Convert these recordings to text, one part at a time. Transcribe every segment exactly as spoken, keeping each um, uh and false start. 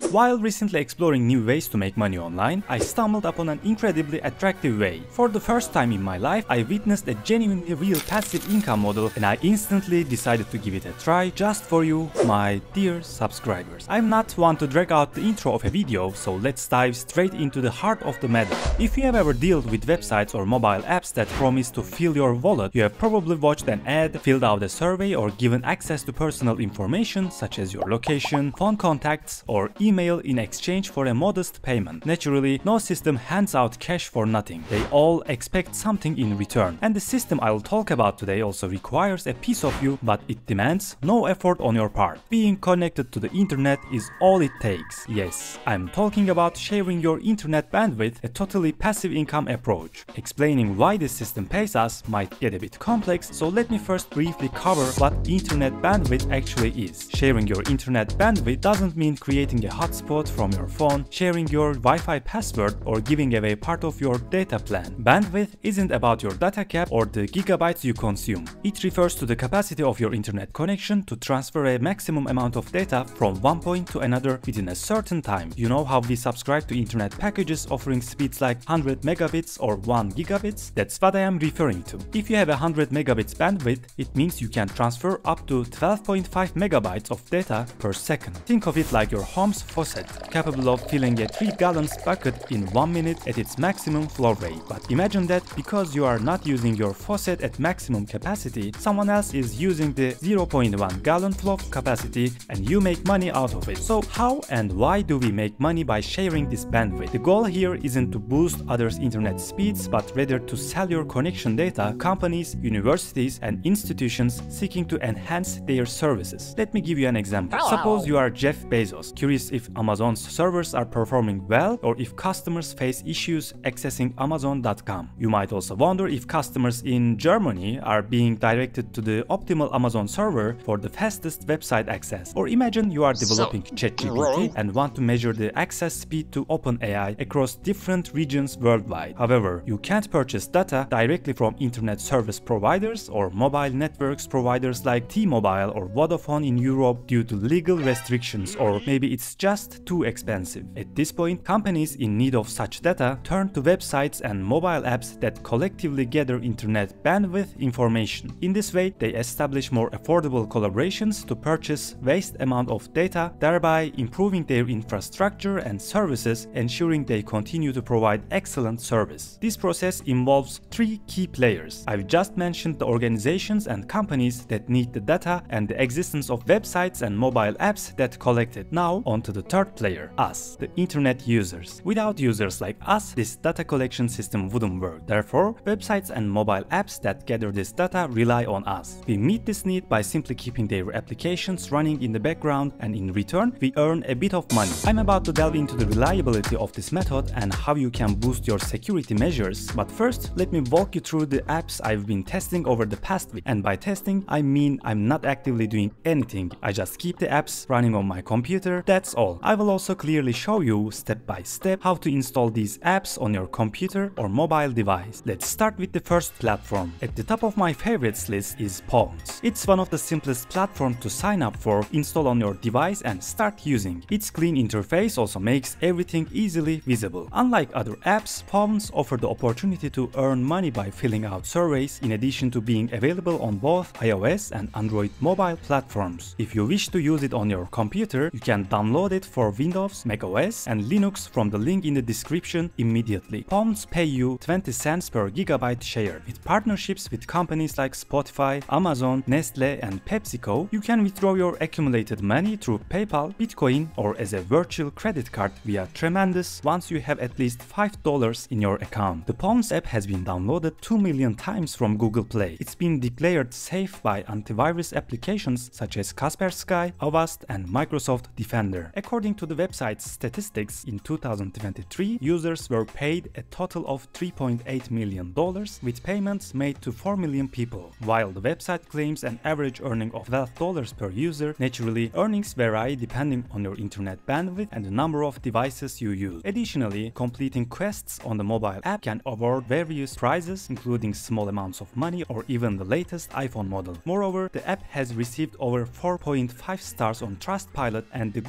While recently exploring new ways to make money online, I stumbled upon an incredibly attractive way. For the first time in my life, I witnessed a genuinely real passive income model, and I instantly decided to give it a try just for you, my dear subscribers. I'm not one to drag out the intro of a video, so let's dive straight into the heart of the matter. If you have ever dealt with websites or mobile apps that promise to fill your wallet, you have probably watched an ad, filled out a survey, or given access to personal information such as your location, phone contacts, or email in exchange for a modest payment. Naturally, no system hands out cash for nothing. They all expect something in return. And the system I'll talk about today also requires a piece of you, but it demands no effort on your part. Being connected to the internet is all it takes. Yes, I'm talking about sharing your internet bandwidth, a totally passive income approach. Explaining why this system pays us might get a bit complex, so let me first briefly cover what internet bandwidth actually is. Sharing your internet bandwidth doesn't mean creating a hotspot from your phone, sharing your Wi-Fi password, or giving away part of your data plan. Bandwidth isn't about your data cap or the gigabytes you consume. It refers to the capacity of your internet connection to transfer a maximum amount of data from one point to another within a certain time. You know how we subscribe to internet packages offering speeds like one hundred megabits or one gigabits? That's what I am referring to. If you have one hundred megabits bandwidth, it means you can transfer up to twelve point five megabytes of data per second. Think of it like your home's faucet, capable of filling a three gallons bucket in one minute at its maximum flow rate. But imagine that because you are not using your faucet at maximum capacity, someone else is using the zero point one gallon flow capacity and you make money out of it. So how and why do we make money by sharing this bandwidth? The goal here isn't to boost others' internet speeds, but rather to sell your connection data to companies, universities, and institutions seeking to enhance their services. Let me give you an example. Suppose you are Jeff Bezos, curious if Amazon's servers are performing well or if customers face issues accessing Amazon dot com. You might also wonder if customers in Germany are being directed to the optimal Amazon server for the fastest website access. Or imagine you are developing ChatGPT and want to measure the access speed to OpenAI across different regions worldwide. However, you can't purchase data directly from internet service providers or mobile networks providers like T-Mobile or Vodafone in Europe due to legal restrictions, or maybe it's just too expensive. At this point, companies in need of such data turn to websites and mobile apps that collectively gather internet bandwidth information. In this way, they establish more affordable collaborations to purchase vast amount of data, thereby improving their infrastructure and services, ensuring they continue to provide excellent service. This process involves three key players. I've just mentioned the organizations and companies that need the data and the existence of websites and mobile apps that collect it. Now on to the third player, us, the internet users. Without users like us, this data collection system wouldn't work. Therefore, websites and mobile apps that gather this data rely on us. We meet this need by simply keeping their applications running in the background, and in return, we earn a bit of money. I'm about to delve into the reliability of this method and how you can boost your security measures, but first, let me walk you through the apps I've been testing over the past week. And by testing, I mean I'm not actively doing anything. I just keep the apps running on my computer, that's all. I will also clearly show you step by step how to install these apps on your computer or mobile device. Let's start with the first platform. At the top of my favorites list is Pawns. It's one of the simplest platforms to sign up for, install on your device and start using. Its clean interface also makes everything easily visible. Unlike other apps, Pawns offer the opportunity to earn money by filling out surveys, in addition to being available on both iOS and Android mobile platforms. If you wish to use it on your computer, you can download it for Windows, macOS, and Linux from the link in the description immediately. Pawns pay you twenty cents per gigabyte share. With partnerships with companies like Spotify, Amazon, Nestle, and PepsiCo, you can withdraw your accumulated money through PayPal, Bitcoin, or as a virtual credit card via Tremendous once you have at least five dollars in your account. The Pawns app has been downloaded two million times from Google Play. It's been declared safe by antivirus applications such as Kaspersky, Avast, and Microsoft Defender. According to the website's statistics, in two thousand twenty-three, users were paid a total of three point eight million dollars, with payments made to four million people. While the website claims an average earning of twelve dollars per user, naturally, earnings vary depending on your internet bandwidth and the number of devices you use. Additionally, completing quests on the mobile app can award various prizes, including small amounts of money or even the latest iPhone model. Moreover, the app has received over four point five stars on Trustpilot and the Google Play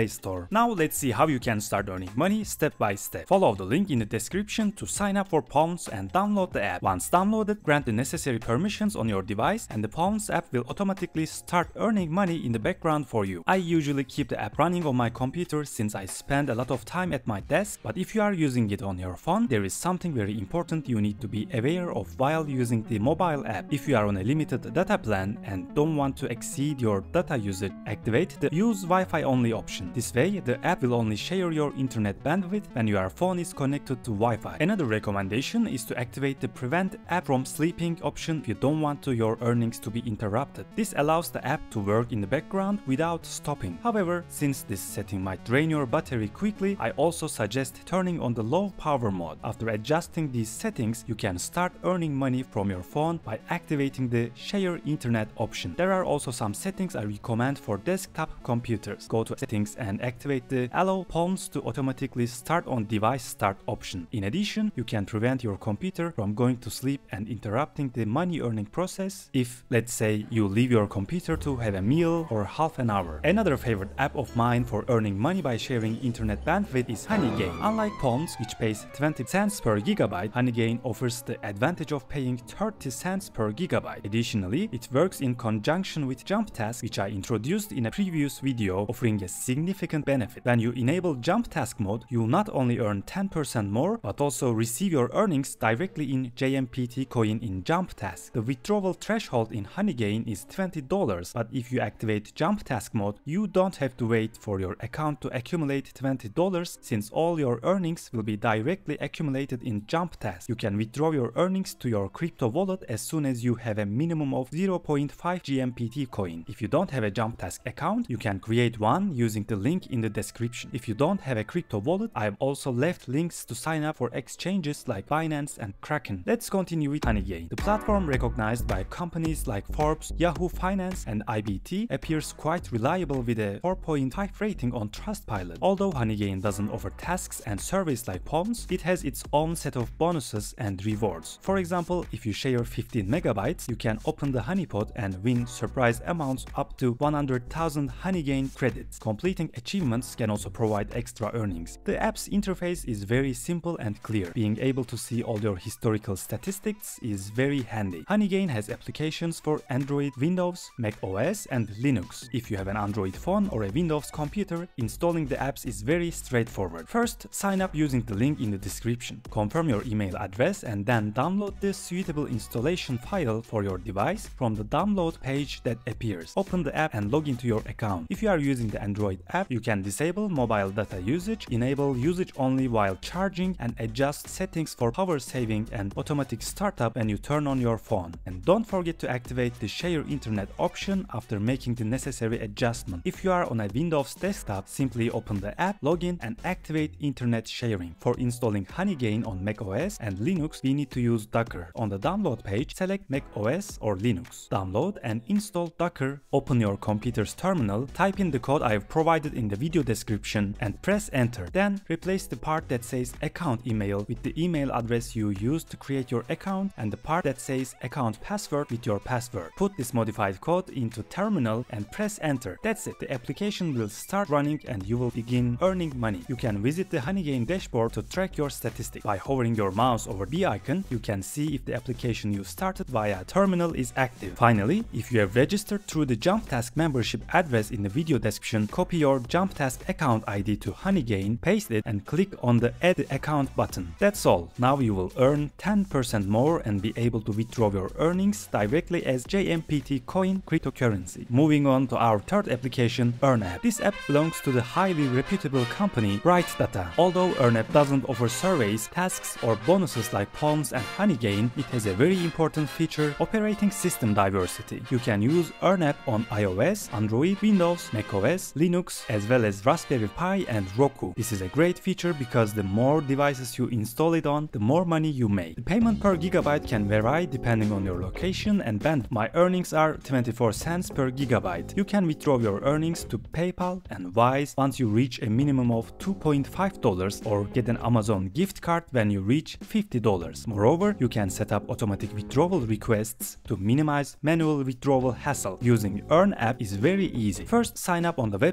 Play Store. Now let's see how you can start earning money step by step. Follow the link in the description to sign up for Pawns and download the app. Once downloaded, grant the necessary permissions on your device and the Pawns app will automatically start earning money in the background for you. I usually keep the app running on my computer since I spend a lot of time at my desk, but if you are using it on your phone, there is something very important you need to be aware of while using the mobile app. If you are on a limited data plan and don't want to exceed your data usage, activate the Use Wi-Fi only option. This way, the app will only share your internet bandwidth when your phone is connected to Wi-Fi. Another recommendation is to activate the Prevent App from Sleeping option if you don't want to your earnings to be interrupted. This allows the app to work in the background without stopping. However, since this setting might drain your battery quickly, I also suggest turning on the low power mode. After adjusting these settings, you can start earning money from your phone by activating the Share Internet option. There are also some settings I recommend for desktop computers. Go to Settings and activate the Allow Pawns to automatically start on device start option. In addition, you can prevent your computer from going to sleep and interrupting the money earning process if, let's say, you leave your computer to have a meal or half an hour. Another favorite app of mine for earning money by sharing internet bandwidth is Honeygain. Unlike Pawns, which pays twenty cents per gigabyte, Honeygain offers the advantage of paying thirty cents per gigabyte. Additionally, it works in conjunction with JumpTask, which I introduced in a previous video, offering a significant benefit. When you enable JumpTask Mode, you not only earn ten percent more, but also receive your earnings directly in J M P T coin in JumpTask. The withdrawal threshold in Honeygain is twenty dollars, but if you activate JumpTask Mode, you don't have to wait for your account to accumulate twenty dollars since all your earnings will be directly accumulated in JumpTask. You can withdraw your earnings to your crypto wallet as soon as you have a minimum of zero point five G M P T coin. If you don't have a JumpTask account, you can create one using the link in the description. If you don't have a crypto wallet, I have also left links to sign up for exchanges like Binance and Kraken. Let's continue with Honeygain. The platform, recognized by companies like Forbes, Yahoo Finance and I B T, appears quite reliable with a four point five rating on Trustpilot. Although Honeygain doesn't offer tasks and surveys like Pawns, it has its own set of bonuses and rewards. For example, if you share fifteen megabytes, you can open the honeypot and win surprise amounts up to one hundred thousand Honeygain credits. Completing achievements can also provide extra earnings. The app's interface is very simple and clear. Being able to see all your historical statistics is very handy. Honeygain has applications for Android, Windows, macOS and Linux. If you have an Android phone or a Windows computer, installing the apps is very straightforward. First, sign up using the link in the description. Confirm your email address and then download the suitable installation file for your device from the download page that appears. Open the app and log into your account. If you are using the Android app, you can disable mobile data usage, enable usage only while charging, and adjust settings for power saving and automatic startup when you turn on your phone. And don't forget to activate the Share Internet option after making the necessary adjustment. If you are on a Windows desktop, simply open the app, log in and activate internet sharing. For installing Honeygain on macOS and Linux, we need to use Docker. On the download page, select macOS or Linux. Download and install Docker. Open your computer's terminal, type in the code I have provided in the video description and press enter. Then replace the part that says account email with the email address you used to create your account and the part that says account password with your password. Put this modified code into terminal and press enter. That's it. The application will start running and you will begin earning money. You can visit the Honeygain dashboard to track your statistics. By hovering your mouse over the icon, you can see if the application you started via terminal is active. Finally, if you have registered through the JumpTask membership address in the video description, copy your JumpTask account I D to Honeygain, paste it and click on the Add Account button. That's all. Now you will earn ten percent more and be able to withdraw your earnings directly as J M P T coin cryptocurrency. Moving on to our third application, EarnApp. This app belongs to the highly reputable company Bright Data. Although EarnApp doesn't offer surveys, tasks or bonuses like Pawns and Honeygain, it has a very important feature: operating system diversity. You can use EarnApp on iOS, Android, Windows, macOS, Linux, as well as Raspberry Pi and Roku. This is a great feature because the more devices you install it on, the more money you make. The payment per gigabyte can vary depending on your location and bandwidth. My earnings are twenty-four cents per gigabyte. You can withdraw your earnings to PayPal and Wise once you reach a minimum of two point five dollars or get an Amazon gift card when you reach fifty dollars. Moreover, you can set up automatic withdrawal requests to minimize manual withdrawal hassle. Using EarnApp is very easy. First, sign up on the website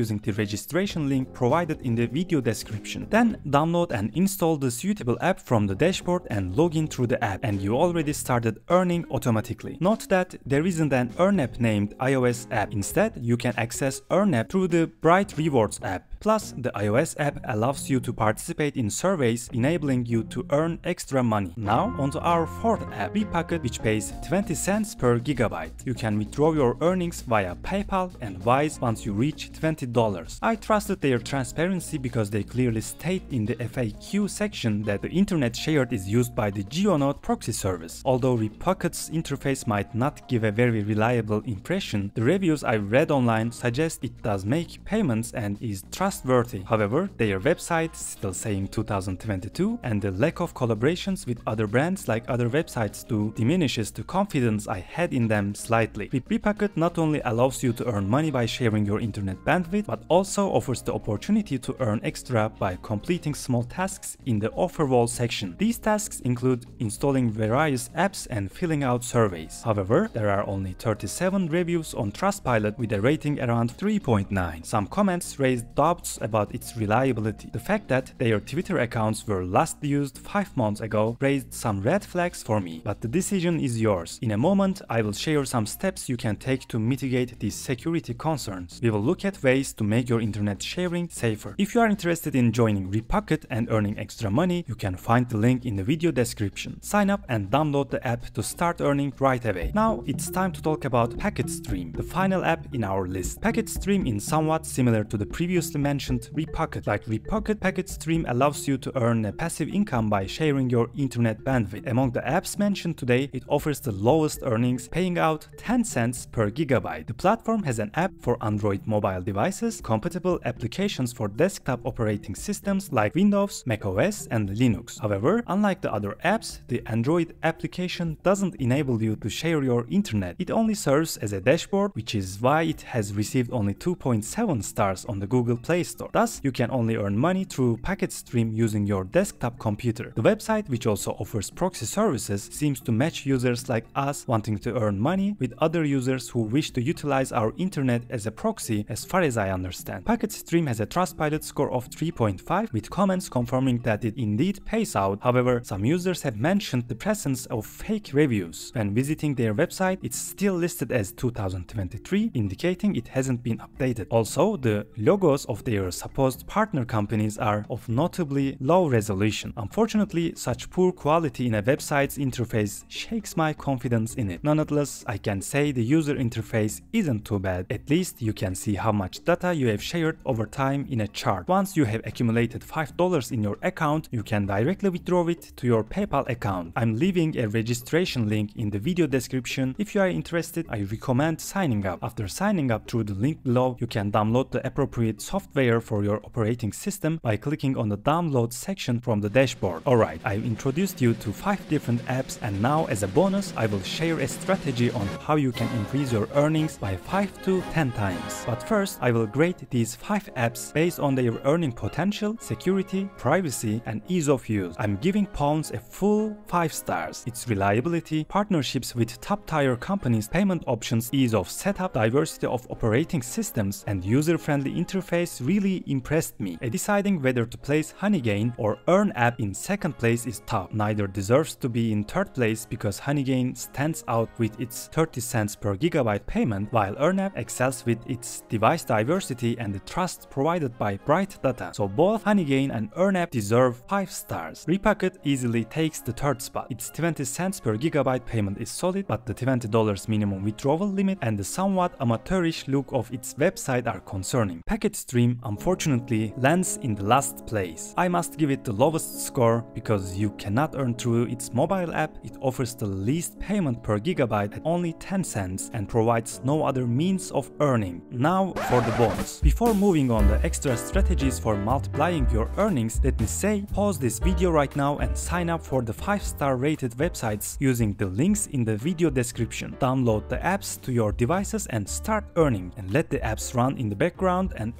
using the registration link provided in the video description. Then download and install the suitable app from the dashboard and log in through the app, and you already started earning automatically. Note that there isn't an EarnApp named iOS app. Instead, you can access EarnApp through the Bright Rewards app. Plus, the iOS app allows you to participate in surveys, enabling you to earn extra money. Now, onto our fourth app, Repocket, which pays twenty cents per gigabyte. You can withdraw your earnings via PayPal and Wise once you reach twenty dollars. I trusted their transparency because they clearly state in the F A Q section that the internet shared is used by the GeoNode proxy service. Although Repocket's interface might not give a very reliable impression, the reviews I read online suggest it does make payments and is trustworthy. However, their website still saying two thousand twenty-two, and the lack of collaborations with other brands like other websites do diminishes the confidence I had in them slightly. Repocket not only allows you to earn money by sharing your internet bandwidth, but also offers the opportunity to earn extra by completing small tasks in the offer wall section. These tasks include installing various apps and filling out surveys. However, there are only thirty-seven reviews on Trustpilot with a rating around three point nine. Some comments raised doubts about its reliability. The fact that their Twitter accounts were last used five months ago raised some red flags for me, but the decision is yours. In a moment, I will share some steps you can take to mitigate these security concerns. We will look at ways to make your internet sharing safer. If you are interested in joining Repocket and earning extra money, you can find the link in the video description. Sign up and download the app to start earning right away. Now it's time to talk about PacketStream, the final app in our list. PacketStream is somewhat similar to the previously mentioned Repocket. Like Repocket, PacketStream allows you to earn a passive income by sharing your internet bandwidth. Among the apps mentioned today, it offers the lowest earnings, paying out ten cents per gigabyte. The platform has an app for Android mobile devices, compatible applications for desktop operating systems like Windows, macOS, and Linux. However, unlike the other apps, the Android application doesn't enable you to share your internet. It only serves as a dashboard, which is why it has received only two point seven stars on the Google Play Store. Thus, you can only earn money through PacketStream using your desktop computer. The website, which also offers proxy services, seems to match users like us wanting to earn money with other users who wish to utilize our internet as a proxy, as far as I understand. PacketStream has a Trustpilot score of three point five, with comments confirming that it indeed pays out. However, some users have mentioned the presence of fake reviews. When visiting their website, it's still listed as two thousand twenty-three, indicating it hasn't been updated. Also, the logos of their supposed partner companies are of notably low resolution. Unfortunately, such poor quality in a website's interface shakes my confidence in it. Nonetheless, I can say the user interface isn't too bad. At least you can see how much data you have shared over time in a chart. Once you have accumulated five dollars in your account, you can directly withdraw it to your PayPal account. I'm leaving a registration link in the video description. If you are interested, I recommend signing up. After signing up through the link below, you can download the appropriate software for your operating system by clicking on the download section from the dashboard. Alright, I've introduced you to five different apps, and now as a bonus, I will share a strategy on how you can increase your earnings by five to ten times. But first, I will grade these five apps based on their earning potential, security, privacy, and ease of use. I'm giving Pawns a full five stars. Its reliability, partnerships with top-tier companies, payment options, ease of setup, diversity of operating systems, and user-friendly interface really impressed me. A deciding whether to place Honeygain or EarnApp in second place is tough. Neither deserves to be in third place because Honeygain stands out with its thirty cents per gigabyte payment, while EarnApp excels with its device diversity and the trust provided by Bright Data. So both Honeygain and EarnApp deserve five stars. Repocket easily takes the third spot. Its twenty cents per gigabyte payment is solid, but the twenty dollars minimum withdrawal limit and the somewhat amateurish look of its website are concerning. PacketStream unfortunately lands in the last place. I must give it the lowest score because you cannot earn through its mobile app. It offers the least payment per gigabyte at only ten cents and provides no other means of earning. Now for the bonus. Before moving on the extra strategies for multiplying your earnings, let me say, pause this video right now and sign up for the five star rated websites using the links in the video description. Download the apps to your devices and start earning, and let the apps run in the background and earn money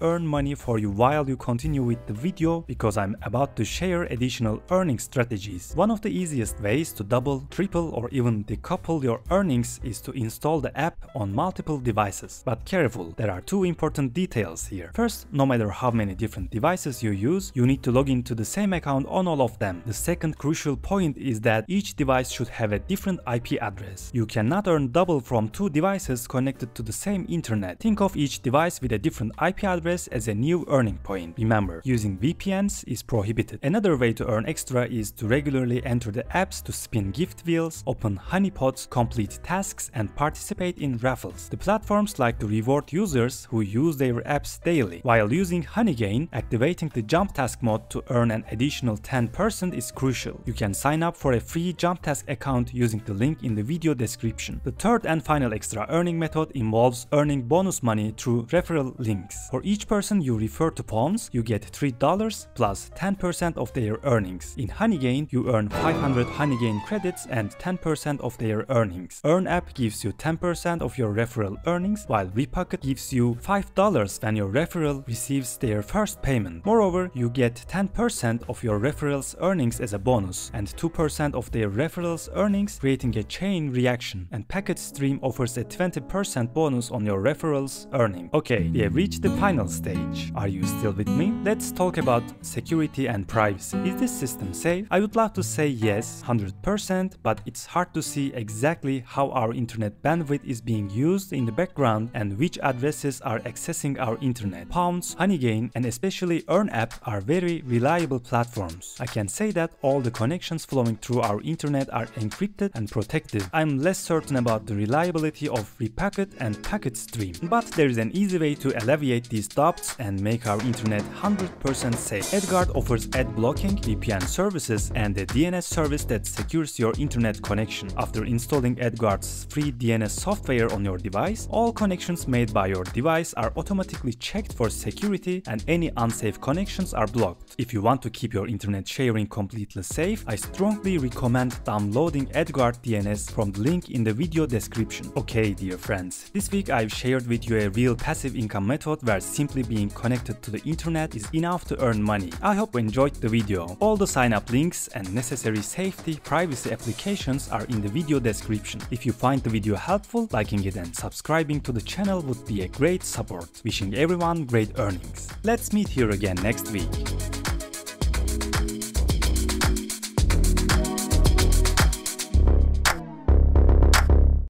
money for you while you continue with the video, because I'm about to share additional earning strategies. One of the easiest ways to double, triple, or even decouple your earnings is to install the app on multiple devices. But careful, there are two important details here. First, no matter how many different devices you use, you need to log into the same account on all of them. The second crucial point is that each device should have a different I P address. You cannot earn double from two devices connected to the same internet. Think of each device with a different I P address as a new earning point. Remember, using V P Ns is prohibited. Another way to earn extra is to regularly enter the apps to spin gift wheels, open honeypots, complete tasks, and participate in raffles. The platforms like to reward users who use their apps daily. While using Honeygain, activating the JumpTask mode to earn an additional ten percent is crucial. You can sign up for a free JumpTask account using the link in the video description. The third and final extra earning method involves earning bonus money through referral links. For each person you refer to Pawns, you get three dollars plus ten percent of their earnings. In Honeygain, you earn five hundred Honeygain credits and ten percent of their earnings. EarnApp gives you ten percent of your referral earnings, while Repocket gives you five dollars when your referral receives their first payment. Moreover, you get ten percent of your referrals earnings as a bonus and two percent of their referrals earnings, creating a chain reaction. And PacketStream offers a twenty percent bonus on your referrals earning. Okay, we have reached the final stage. Are you still with me? Let's talk about security and privacy. Is this system safe? I would love to say yes, one hundred percent, but it's hard to see exactly how our internet bandwidth is being used in the background and which addresses are accessing our internet. Pawns, Honeygain, and especially EarnApp are very reliable platforms. I can say that all the connections flowing through our internet are encrypted and protected. I'm less certain about the reliability of Repocket and PacketStream, but there is an easy way to alleviate these doubts and make our internet one hundred percent safe. AdGuard offers ad blocking, V P N services, and a D N S service that secures your internet connection. After installing AdGuard's free D N S software on your device, all connections made by your device are automatically checked for security and any unsafe connections are blocked. If you want to keep your internet sharing completely safe, I strongly recommend downloading AdGuard D N S from the link in the video description. Okay, dear friends, this week I've shared with you a real passive income method where simply being connected to the internet is enough to earn money. I hope you enjoyed the video. All the sign up links and necessary safety privacy applications are in the video description. If you find the video helpful, liking it and subscribing to the channel would be a great support. Wishing everyone great earnings. Let's meet here again next week.